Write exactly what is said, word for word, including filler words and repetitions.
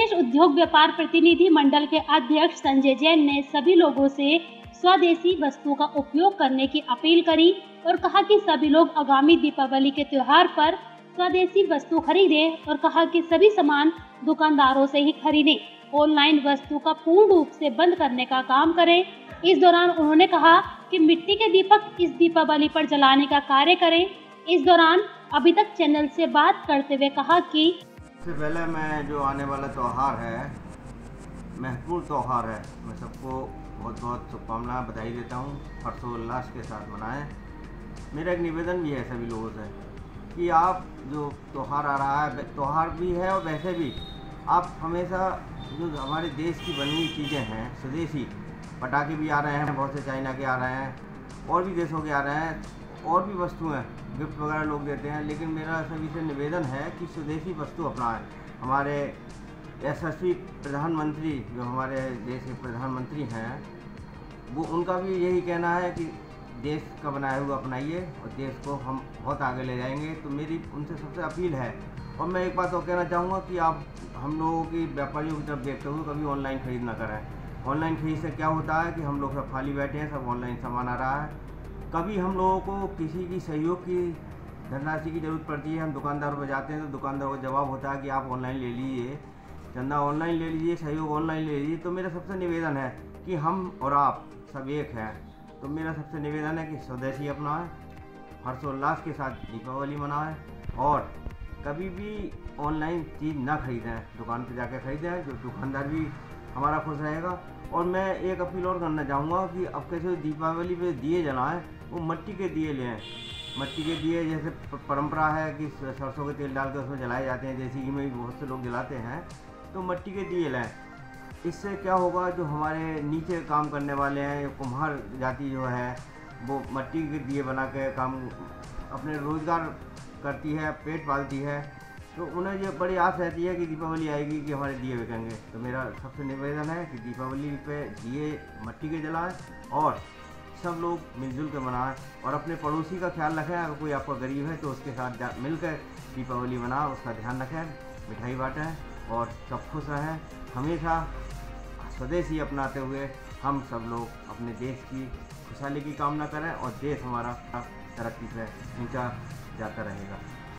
प्रदेश उद्योग व्यापार प्रतिनिधि मंडल के अध्यक्ष संजय जैन ने सभी लोगों से स्वदेशी वस्तुओं का उपयोग करने की अपील करी और कहा कि सभी लोग आगामी दीपावली के त्योहार पर स्वदेशी वस्तु खरीदें और कहा कि सभी सामान दुकानदारों से ही खरीदें, ऑनलाइन वस्तु का पूर्ण रूप से बंद करने का काम करें। इस दौरान उन्होंने कहा कि मिट्टी के दीपक इस दीपावली पर जलाने का कार्य करें। इस दौरान अभी तक चैनल से बात करते हुए कहा कि सबसे पहले मैं जो आने वाला त्यौहार है, महत्वपूर्ण त्यौहार है, मैं सबको बहुत बहुत शुभकामनाएं बधाई देता हूँ। हर्षोल्लास के साथ मनाएं। मेरा एक निवेदन भी है सभी लोगों से कि आप जो त्यौहार आ रहा है, त्यौहार भी है और वैसे भी आप हमेशा जो हमारे देश की बनी हुई चीज़ें हैं, स्वदेशी पटाखे भी आ रहे हैं, बहुत से चाइना के आ रहे हैं और भी देशों के आ रहे हैं, और भी वस्तुएं गिफ्ट वगैरह लोग देते हैं, लेकिन मेरा सभी से निवेदन है कि स्वदेशी वस्तु अपनाएं। हमारे यशस्वी प्रधानमंत्री जो हमारे देश के प्रधानमंत्री हैं, वो उनका भी यही कहना है कि देश का बनाया हुआ अपनाइए और देश को हम बहुत आगे ले जाएंगे। तो मेरी उनसे सबसे अपील है। और मैं एक बात और कहना चाहूँगा कि आप हम लोगों की व्यापारियों की तरफ देखते हुए कभी ऑनलाइन खरीद ना करें। ऑनलाइन खरीद से क्या होता है कि हम लोग सब खाली बैठे हैं, सब ऑनलाइन सामान आ रहा है। कभी हम लोगों को किसी की सहयोग की धनराशि की ज़रूरत पड़ती है, हम दुकानदारों पर जाते हैं तो दुकानदारों का जवाब होता है कि आप ऑनलाइन ले लीजिए, चंदा ऑनलाइन ले लीजिए, सहयोग ऑनलाइन ले लीजिए। तो मेरा सबसे निवेदन है कि हम और आप सब एक हैं। तो मेरा सबसे निवेदन है कि स्वदेशी अपनाएं, हर्षोल्लास के साथ दीपावली मनाएं और कभी भी ऑनलाइन चीज़ ना खरीदें, दुकान पे जाकर खरीदें, जो दुकानदार भी हमारा खुश रहेगा। और मैं एक अपील और करना चाहूँगा कि अब कैसे दीपावली पे दिए जलाएं, वो मिट्टी के दिए लें। मिट्टी के दिए जैसे परंपरा है कि सरसों के तेल डाल कर उसमें जलाए जाते हैं, देसी घी में भी बहुत से लोग जलाते हैं, तो मिट्टी के दिए लें। इससे क्या होगा, जो हमारे नीचे काम करने वाले हैं, कुम्हार जाति जो है, वो मिट्टी के दिए बना के काम अपने रोज़गार करती है, पेट पालती है, तो उन्हें ये बड़ी आस रहती है कि दीपावली आएगी कि हमारे दिए बिकेंगे। तो मेरा सबसे निवेदन है कि दीपावली पे दिए मिट्टी के जलाएं और सब लोग मिलजुल के मनाएं और अपने पड़ोसी का ख्याल रखें। अगर कोई आपका गरीब है तो उसके साथ मिलकर दीपावली मनाएं, उसका ध्यान रखें, मिठाई बाँटें और सब खुश रहें। हमेशा स्वदेशी अपनाते हुए हम सब लोग अपने देश की खुशहाली की कामना करें और देश हमारा तरक्की से ऊंचा जाता रहेगा।